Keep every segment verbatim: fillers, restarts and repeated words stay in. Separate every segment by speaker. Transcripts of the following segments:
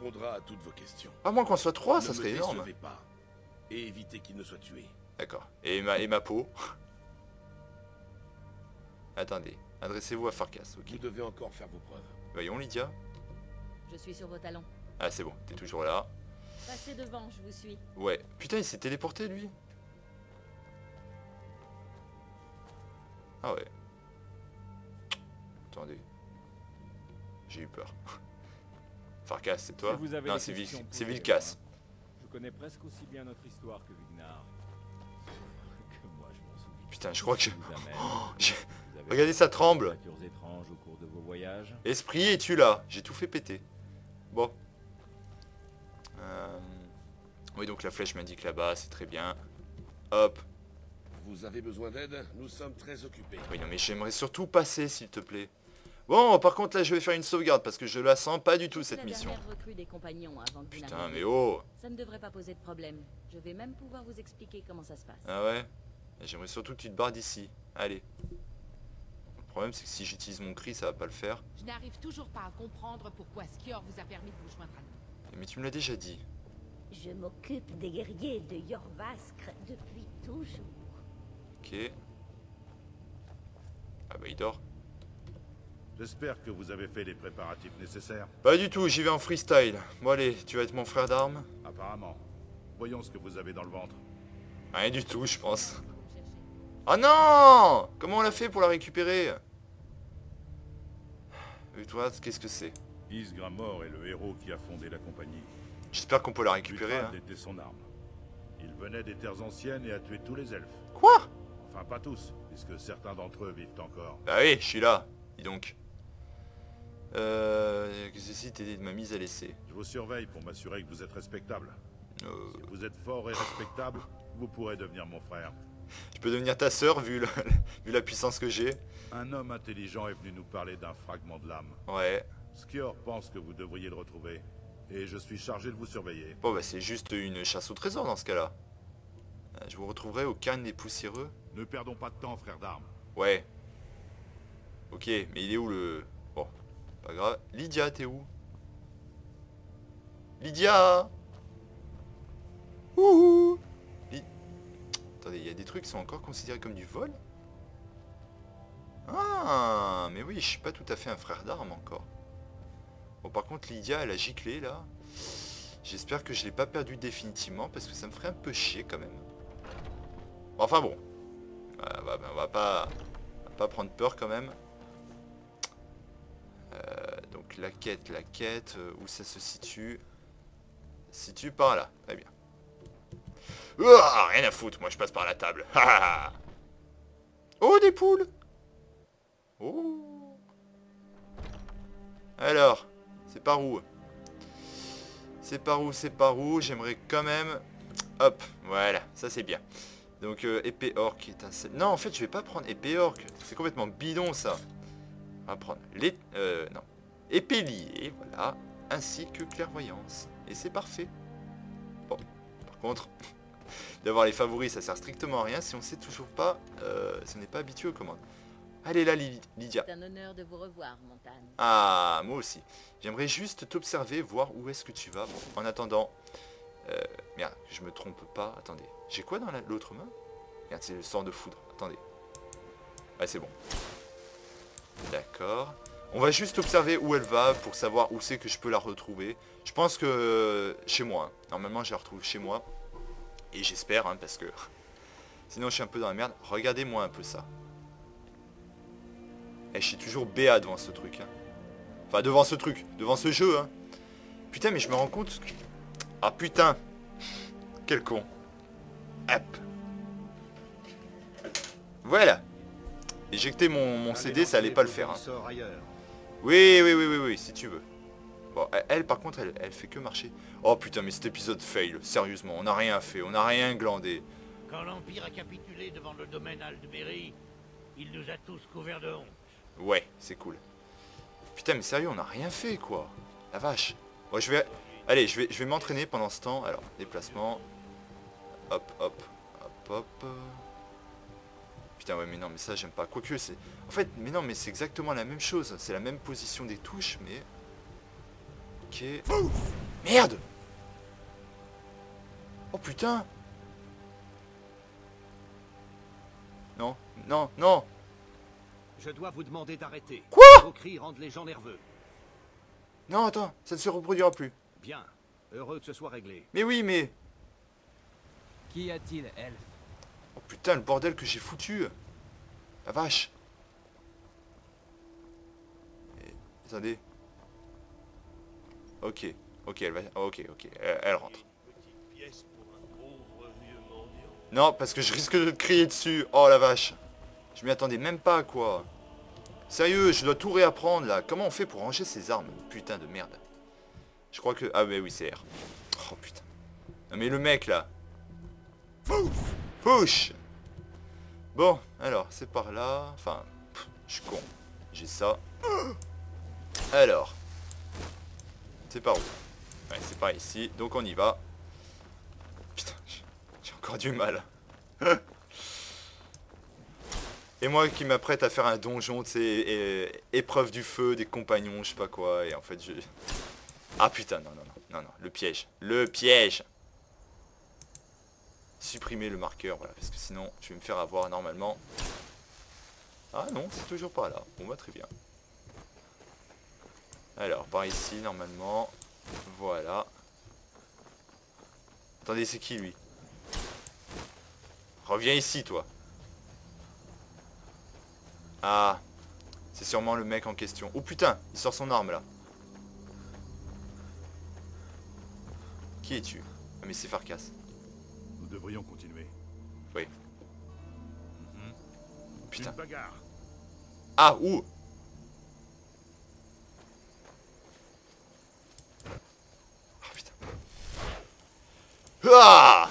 Speaker 1: répondra à toutes vos questions.
Speaker 2: À moins qu'on soit trois,
Speaker 1: Ne
Speaker 2: ça
Speaker 1: me
Speaker 2: serait énorme.
Speaker 1: décevez pas. Et évitez qu'il ne soit tué.
Speaker 2: D'accord. Et ma, et ma peau. Attendez. Adressez-vous à Farkas, ok.
Speaker 1: Vous devez encore faire vos preuves.
Speaker 2: Voyons, Lydia.
Speaker 3: Je suis sur vos talons.
Speaker 2: Ah, c'est bon, t'es toujours là.
Speaker 3: Passez devant, je vous suis.
Speaker 2: Ouais. Putain, il s'est téléporté, lui. Ah ouais. Attendez. J'ai eu peur. Farkas, c'est toi?
Speaker 4: Si vous avez
Speaker 2: Non,
Speaker 4: des
Speaker 2: c'est
Speaker 4: questions,
Speaker 2: Vil- c'est
Speaker 4: posez-les.
Speaker 2: Vilkas.
Speaker 4: Je connais presque aussi bien notre histoire que Vignar. Sauf que moi, je m'en souviens.
Speaker 2: Putain, je crois que je...
Speaker 4: Vous amène.
Speaker 2: j'ai-
Speaker 4: Vous avez
Speaker 2: Regardez, ça
Speaker 4: des
Speaker 2: tremble.
Speaker 4: créatures étranges au cours de vos voyages.
Speaker 2: Esprit, es-tu là? J'ai tout fait péter. Bon. Euh... Oui, donc la flèche m'indique là-bas, c'est très bien. Hop.
Speaker 1: Vous avez besoin d'aide? Nous sommes très occupés.
Speaker 2: Oui, non, mais j'aimerais surtout passer, s'il te plaît. Bon, par contre, là, je vais faire une sauvegarde, parce que je la sens pas du tout,
Speaker 3: Je suis
Speaker 2: cette
Speaker 3: la
Speaker 2: mission.
Speaker 3: dernière recrue des compagnons avant que vous
Speaker 2: Putain,
Speaker 3: n'arriviez.
Speaker 2: mais oh.
Speaker 3: Ça ne devrait pas poser de problème. Je vais même pouvoir vous expliquer comment ça se passe.
Speaker 2: Ah ouais? J'aimerais surtout que tu te barres d'ici. Allez. Le problème, c'est que si j'utilise mon cri, ça va pas le faire.
Speaker 5: Je n'arrive toujours pas à comprendre pourquoi Skior vous a permis de vous joindre à nous.
Speaker 2: Mais tu me l'as déjà dit.
Speaker 6: Je m'occupe des guerriers de Jorvaskr depuis toujours.
Speaker 2: Ok. Ah bah, il dort.
Speaker 7: J'espère que vous avez fait les préparatifs nécessaires.
Speaker 2: Pas du tout, j'y vais en freestyle. Bon, allez, tu vas être mon frère d'armes?
Speaker 7: Apparemment. Voyons ce que vous avez dans le ventre.
Speaker 2: Rien du tout, je pense.
Speaker 3: Vous me cherchez.
Speaker 2: Oh non! Comment on l'a fait pour la récupérer? Et toi, qu'est-ce que c'est?
Speaker 7: Ysgramor est le héros qui a fondé la compagnie.
Speaker 2: J'espère qu'on peut la récupérer.
Speaker 7: Uhtred
Speaker 2: Hein.
Speaker 7: était son arme. Il venait des terres anciennes et a tué tous les elfes.
Speaker 2: Quoi?
Speaker 7: Enfin, pas tous, puisque certains d'entre eux vivent encore.
Speaker 2: Bah oui, je suis là. Dis donc. Euh... Que ceci t'aider de ma mise à l'essai.
Speaker 7: Je vous surveille pour m'assurer que vous êtes respectable.
Speaker 2: Euh,
Speaker 7: Si vous êtes fort et respectable, vous pourrez devenir mon frère.
Speaker 2: Je peux devenir ta sœur vu, le- vu la puissance que j'ai.
Speaker 7: Un homme intelligent est venu nous parler d'un fragment de l'âme.
Speaker 2: Ouais.
Speaker 7: Skior pense que vous devriez le retrouver. Et je suis chargé de vous surveiller.
Speaker 2: Bon bah c'est juste une chasse au trésor dans ce cas-là. Euh, Je vous retrouverai au cairn des poussiéreux.
Speaker 7: Ne perdons pas de temps, frère d'armes.
Speaker 2: Ouais. Ok, mais il est où le... Bon, pas grave. Lydia, t'es où? Lydia! Ouhou! Ly- Attendez, il y a des trucs qui sont encore considérés comme du vol? Ah, mais oui, je suis pas tout à fait un frère d'armes encore. Bon, par contre, Lydia, elle a giclé, là. J'espère que je l'ai pas perdu définitivement, parce que ça me ferait un peu chier, quand même. Enfin bon. Euh, bah, bah, on va pas... on va pas prendre peur, quand même. Euh, donc, la quête, la quête, euh, où ça se situe? Ça se situe par là, très bien. Ouah, rien à foutre, moi je passe par la table. Oh, des poules! Oh! Alors, c'est par où? C'est par où, c'est par où? J'aimerais quand même... Hop, voilà, ça c'est bien. Donc, euh, épée orc étincelle. Non, en fait, je vais pas prendre épée orc. C'est complètement bidon, ça. On va prendre les... Euh, non. Épée liée, voilà. Ainsi que clairvoyance. Et c'est parfait. Bon, par contre... D'avoir les favoris, ça sert strictement à rien si on sait toujours pas... Euh, si on n'est pas habitué aux commandes. Allez là, Lily- Lydia.
Speaker 3: C'est un honneur de vous revoir, Montagne.
Speaker 2: Ah, moi aussi. J'aimerais juste t'observer, voir où est-ce que tu vas. Bon, en attendant... Euh, merde, je me trompe pas. Attendez. J'ai quoi dans la- l'autre main? Merde, c'est le sort de foudre. Attendez. Ouais, c'est bon. D'accord. On va juste observer où elle va pour savoir où c'est que je peux la retrouver. Je pense que... euh, chez moi. Hein. Normalement, je la retrouve chez moi. Et j'espère, hein, parce que... Sinon, je suis un peu dans la merde. Regardez-moi un peu ça. Et je suis toujours B A devant ce truc. Hein. Enfin, devant ce truc. Devant ce jeu. Hein. Putain, mais je me rends compte que... Ah, putain. Quel con. Hop. Voilà. Éjecter mon, mon C D, ça allait pas le faire. Hein. Oui, oui, oui, oui, oui, si tu veux. Bon, elle, elle, par contre, elle, elle fait que marcher. Oh putain, mais cet épisode fail. Sérieusement, on n'a rien fait. On n'a rien glandé.
Speaker 8: Quand l'Empire a capitulé devant le domaine Aldmeri, il nous a tous couverts de honte.
Speaker 2: Ouais, c'est cool. Putain, mais sérieux, on n'a rien fait, quoi. La vache. Bon, je vais... Allez, je vais, je vais m'entraîner pendant ce temps. Alors, déplacement. Hop, hop, hop, hop. Putain, ouais, mais non, mais ça, j'aime pas. Quoique, c'est... En fait, mais non, mais c'est exactement la même chose. C'est la même position des touches, mais... Ok. Merde! Oh putain! Non, non, non!
Speaker 9: Je dois vous demander d'arrêter.
Speaker 2: Quoi?
Speaker 9: Vos cris rendent les gens nerveux.
Speaker 2: Non, attends, ça ne se reproduira plus.
Speaker 9: Bien. Heureux que ce soit réglé.
Speaker 2: Mais oui, mais...
Speaker 10: Qu'y a-t-il, elfe?
Speaker 2: Oh putain, le bordel que j'ai foutu! La vache! Et... Attendez. Ok, ok, elle va... Ok, ok, elle, elle rentre. Non, parce que je risque de te crier dessus. Oh la vache. Je m'y attendais même pas, quoi. Sérieux, je dois tout réapprendre, là. Comment on fait pour ranger ces armes? Putain de merde. Je crois que... Ah mais oui, c'est R. Oh putain. Non mais le mec, là. Push. Bon, alors, c'est par là. Enfin, pff, je suis con. J'ai ça. Alors. C'est par où? Ouais, c'est par ici. Donc on y va. Putain, j'ai encore du mal. Et moi qui m'apprête à faire un donjon, tu sais, épreuve du feu, des compagnons, je sais pas quoi. Et en fait, je... Ah putain, non, non, non, non, non. Le piège. Le piège. Supprimer le marqueur, voilà. Parce que sinon, je vais me faire avoir normalement. Ah non, c'est toujours pas là. Bon, bah très bien. Alors, par ici, normalement. Voilà. Attendez, c'est qui, lui? Reviens ici, toi. Ah. C'est sûrement le mec en question. Oh putain, il sort son arme, là. Qui es-tu? Ah, mais c'est Farkas.
Speaker 7: Nous devrions continuer.
Speaker 2: Oui.
Speaker 7: Mm-hmm.
Speaker 2: Putain.
Speaker 7: Une bagarre.
Speaker 2: Ah, où? Ah!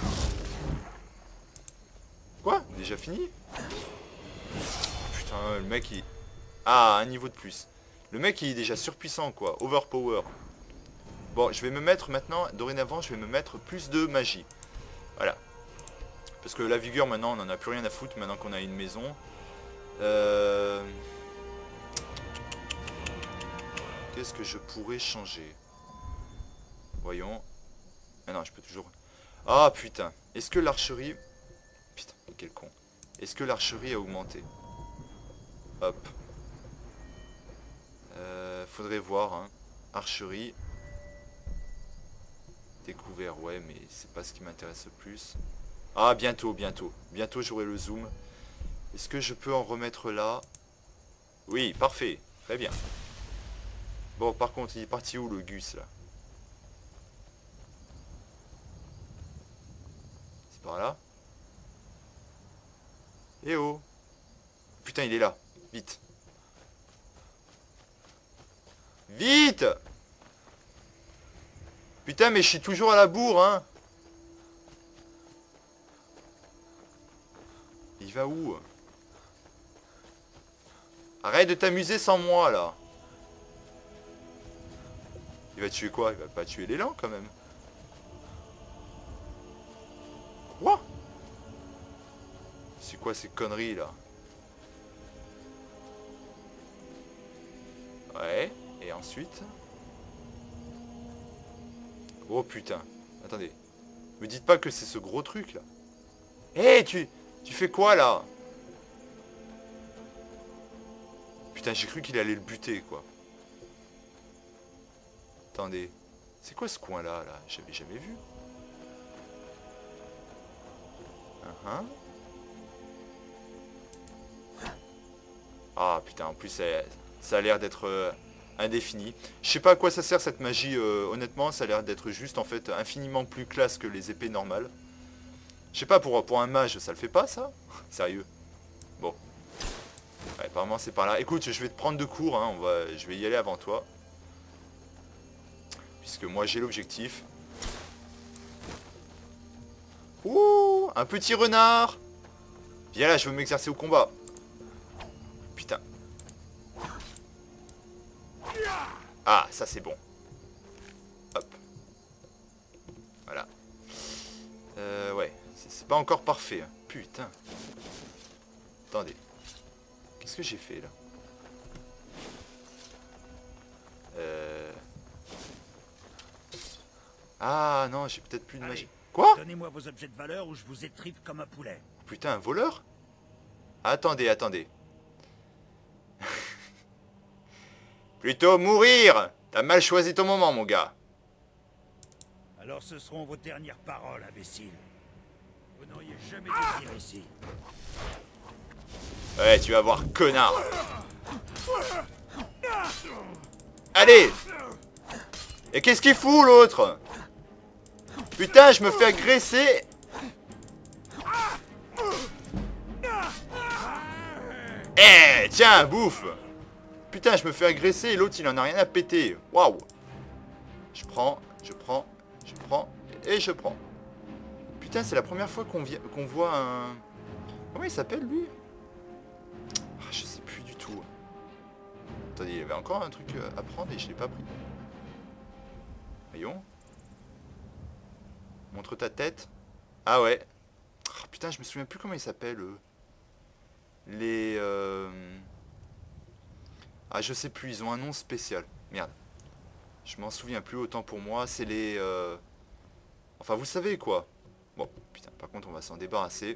Speaker 2: Quoi? Déjà fini? Putain, le mec il... Ah, un niveau de plus. Le mec il est déjà surpuissant quoi, overpower. Bon, je vais me mettre maintenant, dorénavant je vais me mettre plus de magie. Voilà. Parce que la vigueur maintenant on n'en a plus rien à foutre maintenant qu'on a une maison. Euh... Qu'est-ce que je pourrais changer? Voyons. Ah non, je peux toujours... Ah putain. Est-ce que l'archerie... Putain, quel con. Est-ce que l'archerie a augmenté? Hop. Euh, faudrait voir, hein. Archerie. Découvert, ouais, mais c'est pas ce qui m'intéresse le plus. Ah, bientôt, bientôt. Bientôt, j'aurai le zoom. Est-ce que je peux en remettre là? Oui, parfait. Très bien. Bon, par contre, il est parti où, le Gus, là? Par là. Eh oh. Putain, il est là. Vite. Vite. Putain, mais je suis toujours à la bourre, hein. Il va où? Arrête de t'amuser sans moi, là. Il va tuer quoi? Il va pas tuer l'élan, quand même. Quoi? C'est quoi ces conneries là? Ouais, et ensuite... Oh putain, attendez. Me dites pas que c'est ce gros truc là. Hé, hey, tu, tu fais quoi là? Putain, j'ai cru qu'il allait le buter quoi. Attendez, c'est quoi ce coin là là? J'avais jamais vu. Uh-huh. Ah putain, en plus ça, ça a l'air d'être euh, indéfini. Je sais pas à quoi ça sert cette magie, euh, honnêtement, ça a l'air d'être juste en fait infiniment plus classe que les épées normales. Je sais pas, pour, pour un mage ça le fait pas ça? Sérieux? Bon. Ouais, apparemment c'est par là. Écoute, je vais te prendre de court, hein, on va, je vais y aller avant toi. Puisque moi j'ai l'objectif. Ouh, un petit renard. Viens là, je veux m'exercer au combat. Putain. Ah, ça c'est bon. Hop. Voilà. Euh, ouais. C'est pas encore parfait. Hein. Putain. Attendez. Qu'est-ce que j'ai fait là? Ah non, j'ai peut-être plus de magie. Quoi?
Speaker 8: Donnez-moi vos objets de valeur ou je vous étripe comme un poulet.
Speaker 2: Putain, un voleur? Attendez, attendez. Plutôt mourir! T'as mal choisi ton moment, mon gars.
Speaker 8: Alors ce seront vos dernières paroles, imbécile. Vous n'auriez jamais dû venir ici.
Speaker 2: Ouais, tu vas voir, connard. Allez! Et qu'est-ce qu'il fout, l'autre? Putain, je me fais agresser. Eh, tiens, bouffe. Putain, je me fais agresser et l'autre, il en a rien à péter. Waouh. Je prends, je prends, je prends et je prends. Putain, c'est la première fois qu'on vient, qu'on voit un... Comment il s'appelle, lui? Ah, je sais plus du tout. Attendez, il y avait encore un truc à prendre et je l'ai pas pris. Voyons. Montre ta tête. Ah ouais. Oh, putain, je me souviens plus comment ils s'appellent, eux. Les... Euh... Ah, je sais plus, ils ont un nom spécial. Merde. Je m'en souviens plus, autant pour moi. C'est les... Euh... Enfin, vous savez quoi. Bon, putain, par contre, on va s'en débarrasser.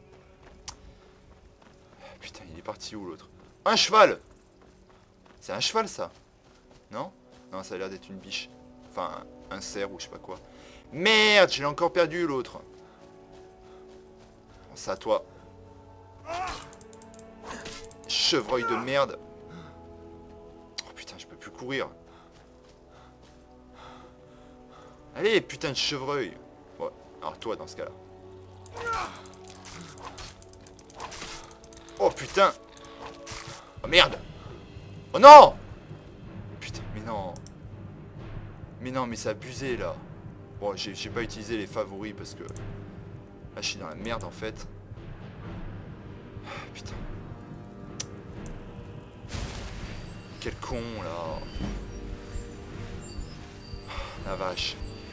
Speaker 2: Putain, il est parti où, l'autre? Un cheval! C'est un cheval, ça? Non? Non, ça a l'air d'être une biche. Enfin, un cerf ou je sais pas quoi. Merde, je l'ai encore perdu, l'autre. Pense à toi. Chevreuil de merde. Oh putain, je peux plus courir. Allez, putain de chevreuil. Ouais, alors toi dans ce cas-là. Oh putain. Oh merde. Oh non. Putain, mais non. Mais non, mais c'est abusé là. Bon, j'ai pas utilisé les favoris parce que... Là, je suis dans la merde en fait. Putain. Quel con là. La vache.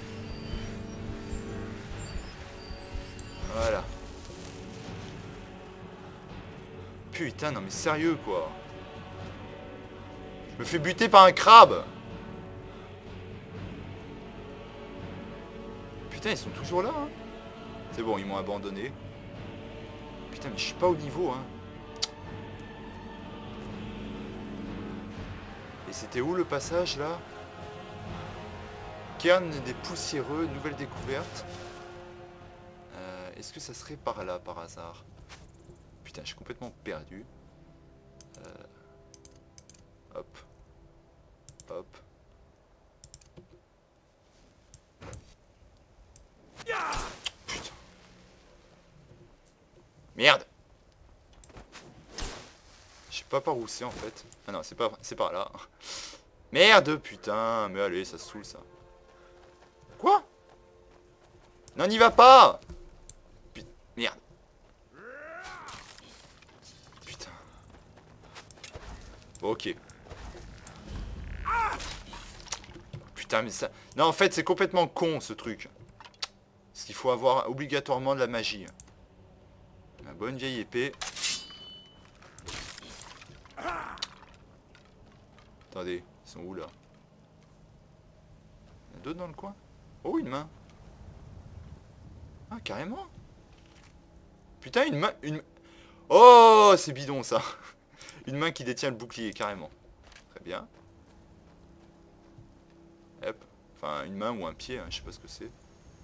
Speaker 2: Voilà. Putain, non mais sérieux quoi. Je me fais buter par un crabe. Putain, ils sont toujours là hein. C'est bon, ils m'ont abandonné. Putain, mais je suis pas au niveau hein. Et c'était où le passage là? Cairn des poussiéreux, nouvelle découverte. Euh, Est-ce que ça serait par là par hasard? Putain, je suis complètement perdu. Euh, hop. Hop. Putain. Merde. Je sais pas par où c'est en fait. Ah non, c'est pas, c'est par là. Merde, putain. Mais allez, ça se saoule ça. Quoi? Non, n'y va pas. Putain, merde. Putain. Bon, ok. Putain, mais ça... Non, en fait, c'est complètement con, ce truc. Parce qu'il faut avoir obligatoirement de la magie. La bonne vieille épée. Attendez, ils sont où, là? Il y en a d'autres dans le coin? Oh, une main. Ah, carrément. Putain, une main... Une... Oh, c'est bidon, ça. Une main qui détient le bouclier, carrément. Très bien. Hop. Enfin, une main ou un pied, hein, je sais pas ce que c'est.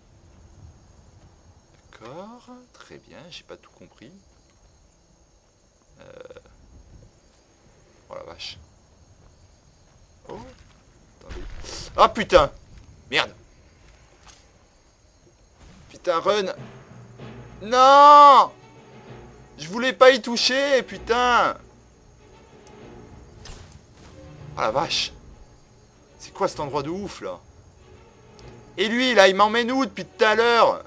Speaker 2: D'accord. Très bien, j'ai pas tout compris. Euh... Oh la vache. Oh. Attendez. Ah putain. Merde. Putain, run. Non. Je voulais pas y toucher, putain. Oh la vache. C'est quoi cet endroit de ouf, là? Et lui, là, il m'emmène où depuis tout à l'heure?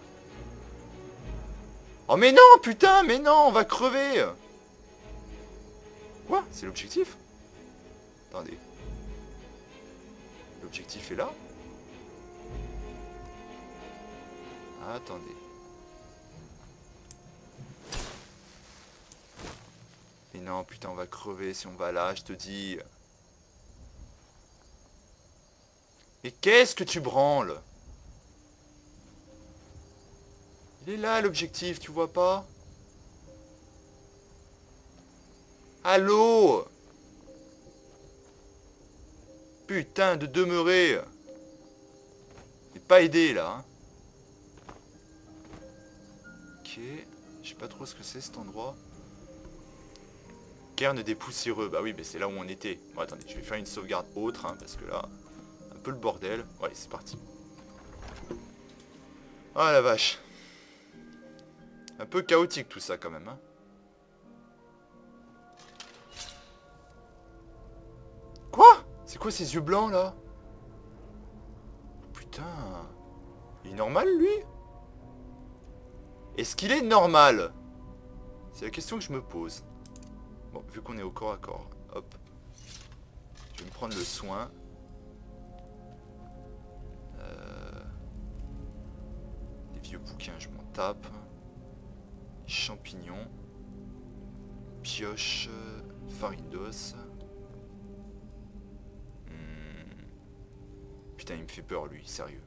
Speaker 2: Oh mais non, putain, mais non, on va crever. Quoi? C'est l'objectif? Attendez. L'objectif est là? Attendez. Mais non, putain, on va crever si on va là, je te dis. Mais qu'est-ce que tu branles? Il est là l'objectif, tu vois pas? Allô? Putain de demeurer. J'ai pas aidé là. Hein. Ok. Je sais pas trop ce que c'est cet endroit. Cairn dépoussiéreux. Bah oui, mais c'est là où on était. Bon, attendez, je vais faire une sauvegarde autre, hein, parce que là, un peu le bordel. Bon, allez, c'est parti. Ah la vache. Un peu chaotique tout ça quand même. Hein. Quoi? C'est quoi ces yeux blancs là? Putain. Il est normal lui? Est-ce qu'il est normal? C'est la question que je me pose. Bon, vu qu'on est au corps à corps, hop. Je vais me prendre le soin. Euh... Les vieux bouquins, je m'en tape. Champignons. Pioche. Farine d'os. Hmm. Putain, il me fait peur lui, sérieux.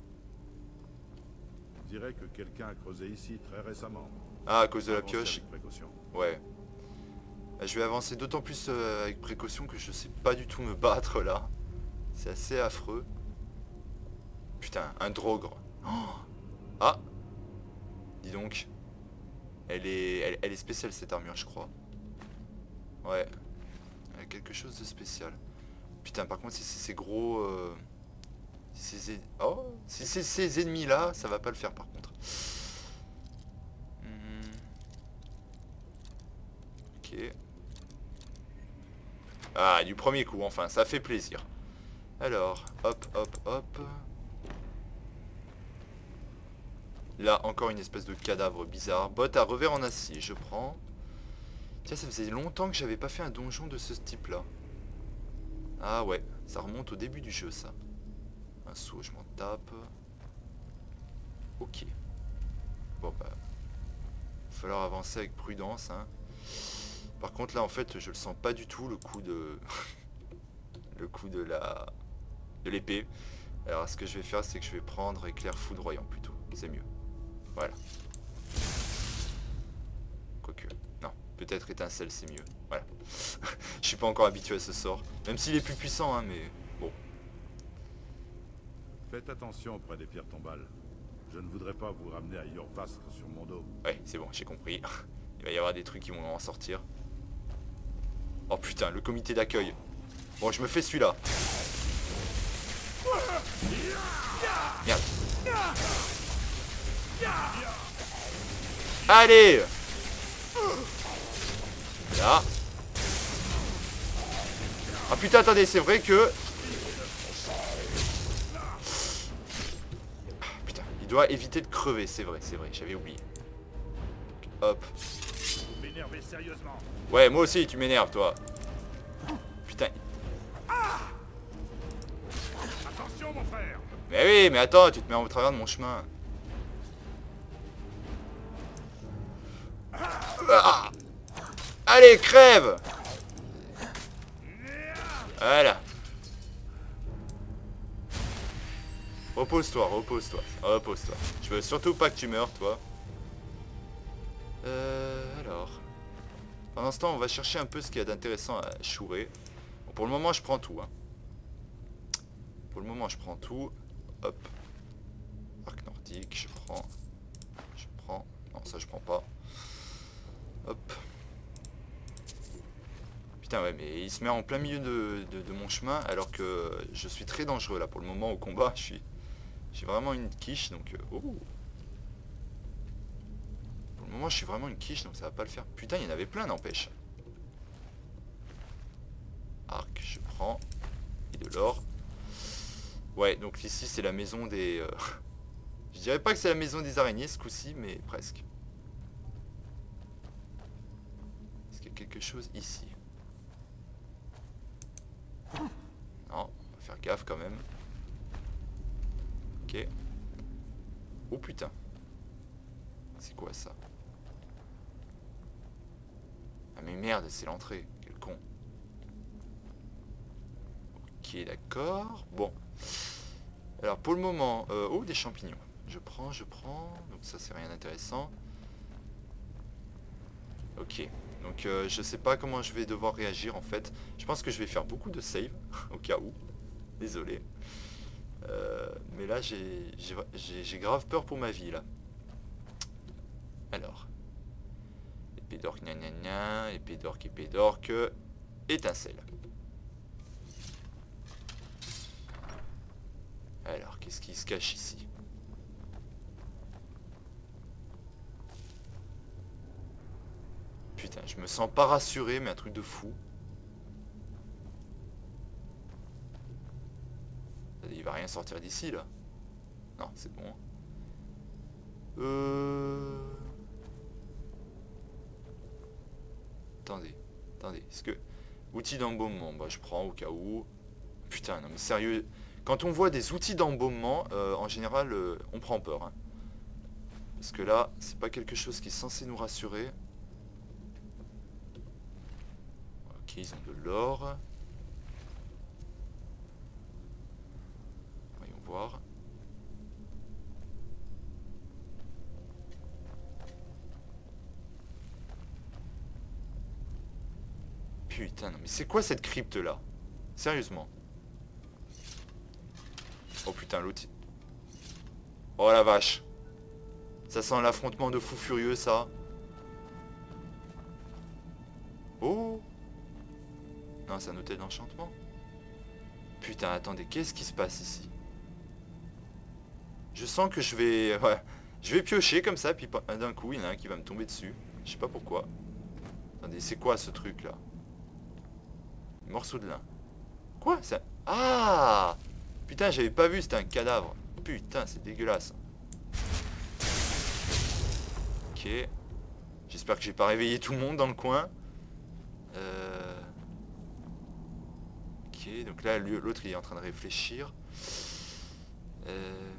Speaker 7: On dirait que quelqu'un a creusé ici très récemment.
Speaker 2: Ah, à cause de la
Speaker 7: Avancez
Speaker 2: pioche.
Speaker 7: avec précaution.
Speaker 2: Ouais. Je vais avancer d'autant plus euh, avec précaution que je sais pas du tout me battre là. C'est assez affreux. Putain, un drogre. Oh ah. Dis donc. Elle est, elle, elle est spéciale cette armure, je crois. Ouais. Elle a quelque chose de spécial. Putain, par contre, si c'est ces gros... Euh, si c'est oh, si c'est ces ennemis là, ça va pas le faire par contre. Hmm. Ok. Ah, du premier coup, enfin, ça fait plaisir. Alors, hop, hop, hop. Là, encore une espèce de cadavre bizarre. Botte à revers en acier, je prends. Tiens, ça faisait longtemps que j'avais pas fait un donjon de ce type-là. Ah ouais, ça remonte au début du jeu, ça. Un saut, je m'en tape. Ok. Bon, bah... il va falloir avancer avec prudence, hein. Par contre là en fait je le sens pas du tout le coup de le coup de la de l'épée. Alors ce que je vais faire c'est que je vais prendre éclair foudroyant plutôt. C'est mieux. Voilà. Quoique. Non. Peut-être étincelle c'est mieux. Voilà. Je suis pas encore habitué à ce sort. Même s'il est plus puissant hein mais bon.
Speaker 7: Faites attention auprès des pierres tombales. Je ne voudrais pas vous ramener à Yorvastre sur mon dos.
Speaker 2: Ouais c'est bon j'ai compris. Il va y avoir des trucs qui vont en sortir. Oh putain, le comité d'accueil. Bon, je me fais celui-là. Merde. Allez. Là. Ah putain, attendez, c'est vrai que... Putain, il doit éviter de crever, c'est vrai, c'est vrai, j'avais oublié. Hop.
Speaker 8: Vous m'énervez sérieusement.
Speaker 2: Ouais, moi aussi, tu m'énerves, toi. Putain.
Speaker 8: Attention, mon frère.
Speaker 2: Mais oui, mais attends, tu te mets au travers de mon chemin. Ah. Allez, crève. Voilà. Repose-toi, repose-toi, repose-toi. Je veux surtout pas que tu meurs, toi. Euh, alors... Pendant ce temps, on va chercher un peu ce qu'il y a d'intéressant à chourer. Bon, pour le moment, je prends tout. Hein. Pour le moment, je prends tout. Hop. Arc nordique, je prends. Je prends. Non, ça, je prends pas. Hop. Putain, ouais, mais il se met en plein milieu de, de, de mon chemin, alors que je suis très dangereux, là, pour le moment, au combat. Je suis... J'ai vraiment une quiche, donc... Euh, oh. Pour le moment, je suis vraiment une quiche, donc ça va pas le faire. Putain, il y en avait plein, n'empêche. Arc, je prends. Et de l'or. Ouais, donc ici, c'est la maison des... Euh... je dirais pas que c'est la maison des araignées, ce coup-ci, mais presque. Est-ce qu'il y a quelque chose ici? Non, on va faire gaffe quand même. Ok. Oh putain. C'est quoi ça? Ah mais merde, c'est l'entrée. Quel con. Ok, d'accord. Bon. Alors pour le moment... Euh, oh, des champignons. Je prends, je prends. Donc ça c'est rien d'intéressant. Ok. Donc euh, je sais pas comment je vais devoir réagir en fait. Je pense que je vais faire beaucoup de save au cas où. Désolé. Euh, mais là j'ai j'ai grave peur pour ma vie là. Alors. Épée d'orque, gna gna gna. Épée d'orque, épée d'orque. Étincelle. Alors, qu'est-ce qui se cache ici? Putain, je me sens pas rassuré, mais un truc de fou. Il va rien sortir d'ici, là. Non, c'est bon. Euh... Attendez, attendez. Est-ce que... Outils d'embaumement, bah je prends au cas où. Putain, non mais sérieux... Quand on voit des outils d'embaumement, euh, en général, euh, on prend peur. Hein. Parce que là, c'est pas quelque chose qui est censé nous rassurer. Ok, ils ont de l'or. Voyons voir. Putain, non mais c'est quoi cette crypte là? Sérieusement. Oh putain, l'autre... Oh la vache. Ça sent l'affrontement de fous furieux, ça. Oh. Non, c'est un hôtel d'enchantement. Putain, attendez, qu'est-ce qui se passe ici? Je sens que je vais... Ouais, je vais piocher comme ça, puis d'un coup, il y en a un qui va me tomber dessus. Je sais pas pourquoi. Attendez, c'est quoi ce truc, là? Morceau de lin. Quoi? Ça... Ah! Putain, j'avais pas vu, c'était un cadavre. Putain, c'est dégueulasse. Ok. J'espère que j'ai pas réveillé tout le monde dans le coin. Euh... Ok, donc là, l'autre, il est en train de réfléchir. Euh...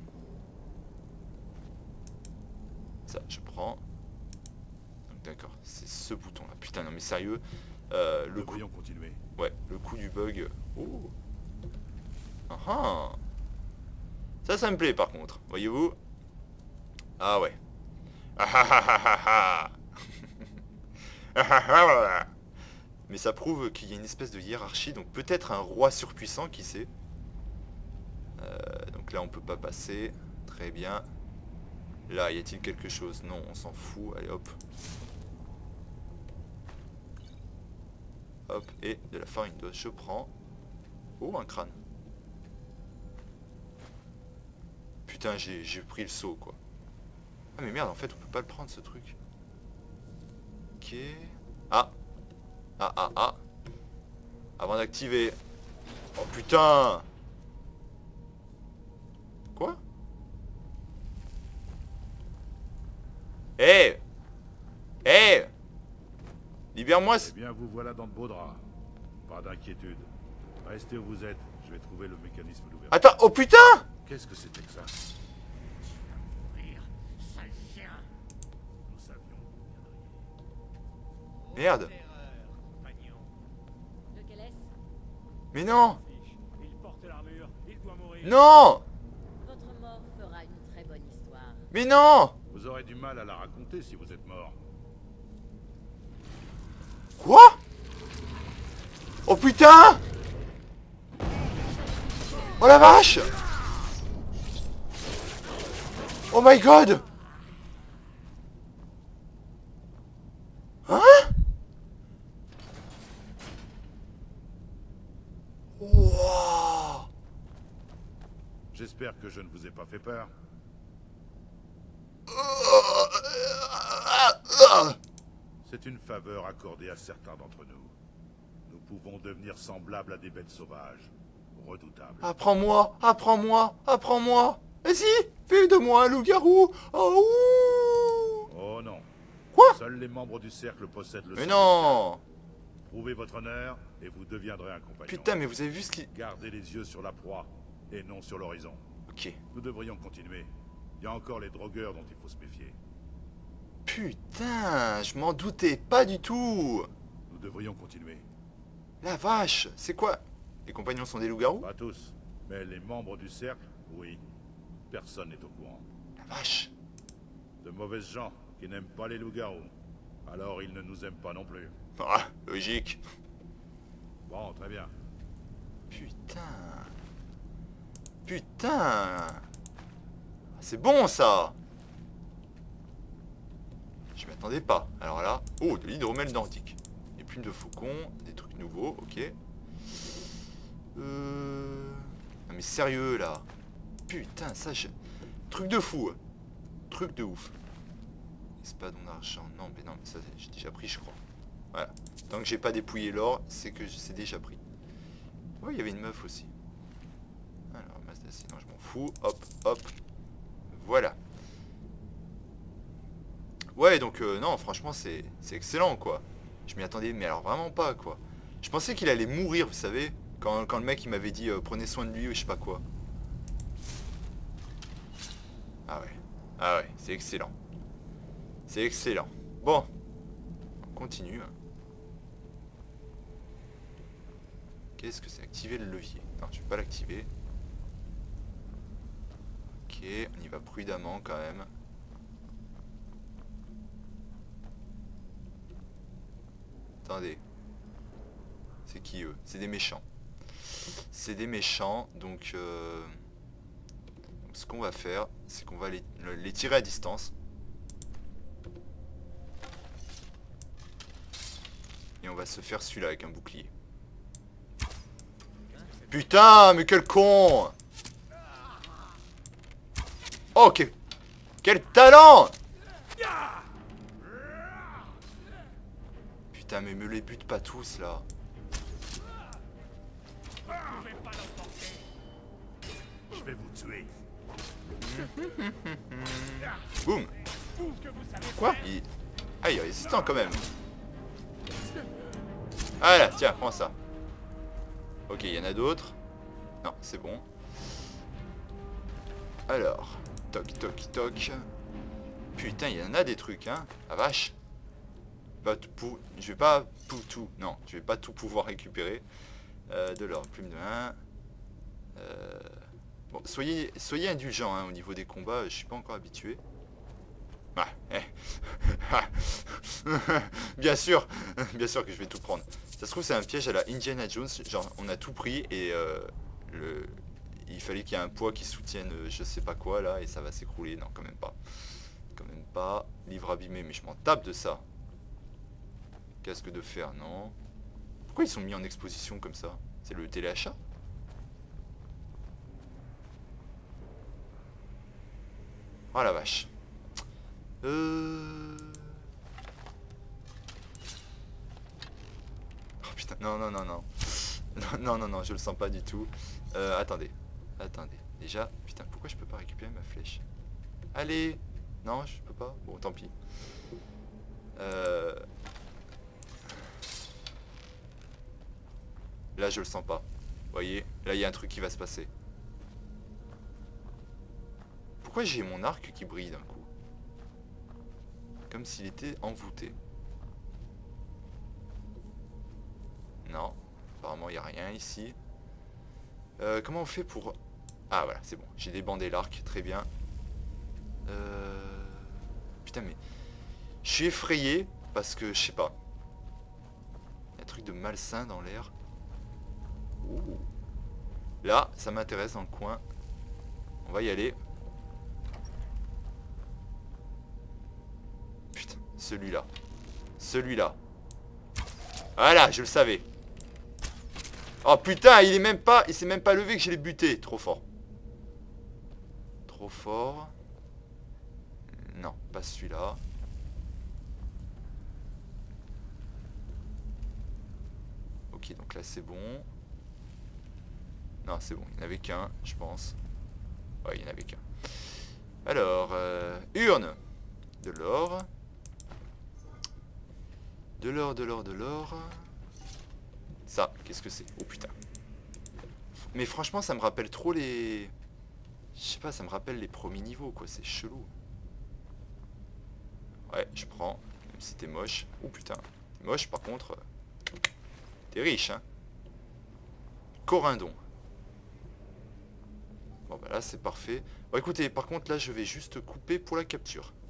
Speaker 2: Ça, je prends. D'accord, c'est ce bouton-là. Putain, non mais sérieux. Euh, le coup...
Speaker 7: continuer.
Speaker 2: Ouais, le coup du bug. Oh. Ah ah. Ça, ça me plaît par contre. Voyez-vous? Ah ouais. Ah ah ah ah ah. Mais ça prouve qu'il y a une espèce de hiérarchie. Donc peut-être un roi surpuissant, qui sait. Euh, donc là, on peut pas passer. Très bien. Là, y a-t-il quelque chose? Non, on s'en fout. Allez, hop. Hop, et de la farine d'os, je prends. Oh, un crâne. Putain, j'ai pris le saut, quoi. Ah, mais merde, en fait, on peut pas le prendre, ce truc. Ok. Ah. Ah, ah, ah. Avant d'activer. Oh, putain. Quoi? Eh hey. Eh hey. Libère-moi.
Speaker 7: Eh bien, vous voilà dans de beaux draps. Pas d'inquiétude. Restez où vous êtes. Je vais trouver le mécanisme d'ouverture.
Speaker 2: Attends, oh putain!
Speaker 7: Qu'est-ce que c'était que ça?
Speaker 8: Sale chien.
Speaker 7: Nous savions que vous viendriez.
Speaker 2: Merde.
Speaker 3: Lequel est-ce?
Speaker 2: Mais non!
Speaker 4: Il porte l'armure, il doit mourir.
Speaker 2: Non!
Speaker 3: Votre mort fera une très bonne histoire.
Speaker 2: Mais non!
Speaker 7: Vous aurez du mal à la raconter si vous êtes mort.
Speaker 2: Quoi? Oh putain! Oh la vache! Oh my god! Hein? Wow!
Speaker 7: J'espère que je ne vous ai pas fait peur. C'est une faveur accordée à certains d'entre nous. Nous pouvons devenir semblables à des bêtes sauvages, redoutables.
Speaker 2: Apprends-moi, apprends-moi, apprends-moi. Vas-y, fais de moi un loup-garou. Oh, ouh.
Speaker 7: Oh non.
Speaker 2: Quoi?
Speaker 7: Seuls les membres du cercle possèdent le
Speaker 2: Mais
Speaker 7: sang
Speaker 2: non.
Speaker 7: du Prouvez votre honneur et vous deviendrez un compagnon.
Speaker 2: Putain, mais vous avez vu ce qui...
Speaker 7: Gardez les yeux sur la proie et non sur l'horizon.
Speaker 2: Ok.
Speaker 7: Nous devrions continuer. Il y a encore les drogueurs dont il faut se méfier.
Speaker 2: Putain, je m'en doutais pas du tout.
Speaker 7: Nous devrions continuer.
Speaker 2: La vache, c'est quoi? Les compagnons sont des loups-garous?
Speaker 7: Pas tous, mais les membres du cercle, oui. personne n'est au courant.
Speaker 2: La vache.
Speaker 7: De mauvaises gens qui n'aiment pas les loups-garous. Alors ils ne nous aiment pas non plus.
Speaker 2: Ah, logique.
Speaker 7: Bon, très bien.
Speaker 2: Putain. Putain. C'est bon ça. Je m'attendais pas. Alors là, oh, de l'hydromel nordique. Des plumes de faucon, des trucs nouveaux, ok. Euh... Non mais sérieux là. Putain, ça je... Truc de fou. Truc de ouf. Espadon d'argent. Non mais non, mais ça j'ai déjà pris je crois. Voilà. Tant que j'ai pas dépouillé l'or, c'est que c'est déjà pris. Oh, il y avait une meuf aussi. Alors, masse d'acier, non je m'en fous. Hop, hop. Voilà. Ouais, donc euh, non, franchement, c'est excellent, quoi. Je m'y attendais, mais alors vraiment pas, quoi. Je pensais qu'il allait mourir, vous savez, quand, quand le mec, il m'avait dit, euh, prenez soin de lui, ou je sais pas quoi. Ah ouais. Ah ouais, c'est excellent. C'est excellent. Bon. On continue. Qu'est-ce que c'est? Activer le levier. Non, je vais pas l'activer. Ok, on y va prudemment, quand même. Attendez. C'est qui eux? C'est des méchants. C'est des méchants, donc, euh, donc ce qu'on va faire, c'est qu'on va les, les tirer à distance. Et on va se faire celui-là avec un bouclier. Putain, mais quel con! Oh, quel, quel talent! Putain, mais me les bute pas tous, là.
Speaker 7: Je vais vous tuer.
Speaker 2: Boum. Quoi? il... Ah, il est résistant, quand même. Ah là, tiens, prends ça. Ok, il y en a d'autres. Non, c'est bon. Alors, toc, toc, toc. Putain, il y en a des trucs, hein. La vache. Pas tout, je vais pas tout, tout. Non, je vais pas tout pouvoir récupérer. Euh, de l'or, plume de un. Euh, bon, soyez, soyez indulgents hein, au niveau des combats. Je suis pas encore habitué. Ah, eh. Bien sûr, bien sûr que je vais tout prendre. Ça se trouve c'est un piège à la Indiana Jones, genre on a tout pris et euh, le, il fallait qu'il y ait un poids qui soutienne euh, je sais pas quoi là et ça va s'écrouler. Non quand même pas. Quand même pas. Livre abîmé, mais je m'en tape de ça. Casque de fer, non. Pourquoi ils sont mis en exposition comme ça? C'est le téléachat? Oh la vache. Euh... Oh putain, non, non, non, non. Non, non, non, je le sens pas du tout. Euh, attendez. Attendez. Déjà, putain, pourquoi je peux pas récupérer ma flèche? Allez. Non, je peux pas. Bon, tant pis. Euh... Là, je le sens pas. Vous voyez? Là, il y a un truc qui va se passer. Pourquoi j'ai mon arc qui brille d'un coup? Comme s'il était envoûté. Non. Apparemment, il n'y a rien ici. Euh, comment on fait pour... Ah, voilà, c'est bon. J'ai débandé l'arc. Très bien. Euh... Putain, mais... Je suis effrayé parce que, je sais pas. Il y a un truc de malsain dans l'air. Ouh. Là, ça m'intéresse dans le coin. On va y aller. Putain, celui-là. Celui-là. Voilà, je le savais. Oh putain, il est même pas... Il s'est même pas levé que je l'ai buté. Trop fort. Trop fort. Non, pas celui-là. Ok, donc là c'est bon. Non, c'est bon, il n'y en avait qu'un, je pense. Ouais, il n'y en avait qu'un. Alors, euh, urne. De l'or. De l'or, de l'or, de l'or. Ça, qu'est-ce que c'est? Oh putain. Mais franchement, ça me rappelle trop les... Je sais pas, ça me rappelle les premiers niveaux, quoi. C'est chelou. Ouais, je prends. Même si t'es moche. Oh putain. T'es moche, par contre. T'es riche, hein. Corindon. Bon bah là c'est parfait. Bon écoutez, par contre là je vais juste couper pour la capture.